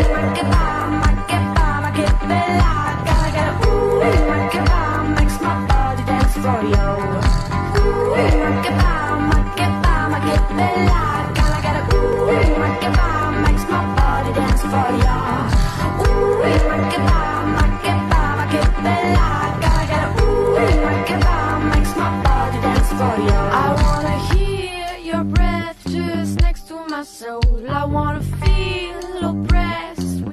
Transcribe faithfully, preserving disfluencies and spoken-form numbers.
ma che va, ma che va, ma che bella. Gotta get a ooh, ma che va, makes my body dance for you. Ooh, ma che va, ma che va, ma che bella. Gotta get a ooh, ma che va, makes my body dance for you. Ooh, ma che va, ma che va, ma che bella. Gotta get a ooh, ma che va, makes my body dance for you.